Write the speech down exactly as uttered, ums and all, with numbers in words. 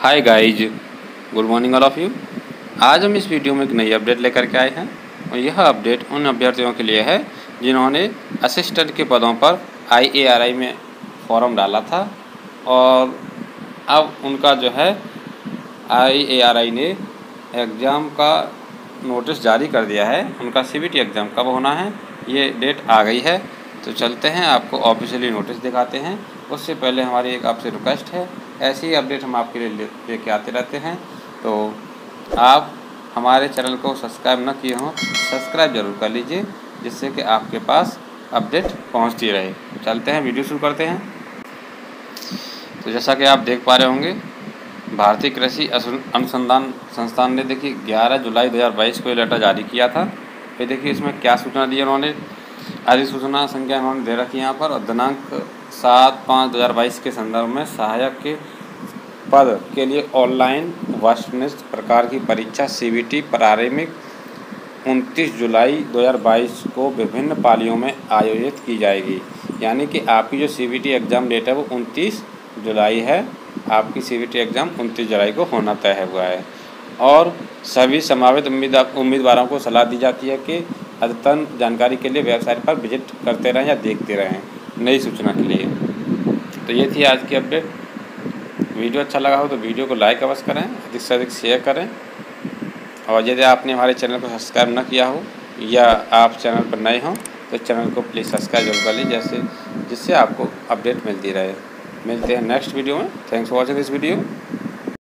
Hi guys, good morning all of you. आज हम इस वीडियो में एक नई अपडेट लेकर के आए हैं और यह अपडेट उन अभ्यर्थियों के लिए है जिन्होंने असिस्टेंट के पदों पर आई ए आर आई में फॉर्म डाला था और अब उनका जो है आई ए आर आई ने एग्ज़ाम का नोटिस जारी कर दिया है। उनका सी बी टी एग्ज़ाम कब होना है ये डेट आ गई है, तो चलते हैं आपको ऑफिशियली नोटिस दिखाते हैं। उससे पहले हमारी एक आपसे रिक्वेस्ट है, ऐसी अपडेट हम आपके लिए लेके आते रहते हैं, तो आप हमारे चैनल को सब्सक्राइब न किए हों सब्सक्राइब ज़रूर कर लीजिए, जिससे कि आपके पास अपडेट पहुंचती रहे। चलते हैं, वीडियो शुरू करते हैं। तो जैसा कि आप देख पा रहे होंगे, भारतीय कृषि अनुसंधान संस्थान ने देखिए ग्यारह जुलाई दो हज़ार बाईस को ये लेटर जारी किया था। फिर देखिए इसमें क्या सूचना दी उन्होंने, अधिसूचना संख्या उन्होंने दे रखी है यहाँ पर, और दिनांक सात पाँच दो हज़ार बाईस के संदर्भ में सहायक के पद के लिए ऑनलाइन वस्तुनिष्ठ प्रकार की परीक्षा सी बी टी प्रारंभिक उनतीस जुलाई दो हज़ार बाईस को विभिन्न पालियों में आयोजित की जाएगी। यानी कि आपकी जो C B T exam date है वो उनतीस जुलाई है। आपकी सी बी टी एग्ज़ाम उनतीस जुलाई को होना तय हुआ है और सभी संभावित उम्मीदवारों को सलाह दी जाती है कि अद्यतन जानकारी के लिए वेबसाइट पर विजिट करते रहें या देखते रहें नई सूचना के लिए। तो ये थी आज की अपडेट। वीडियो अच्छा लगा हो तो वीडियो को लाइक अवश्य करें, अधिक से अधिक शेयर करें, और यदि आपने हमारे चैनल को सब्सक्राइब न किया हो या आप चैनल पर नए हों तो चैनल को प्लीज़ सब्सक्राइब जरूर कर लीजिए, जैसे जिससे आपको अपडेट मिलती रहे। मिलते हैं नेक्स्ट वीडियो में। Thanks for watching this video.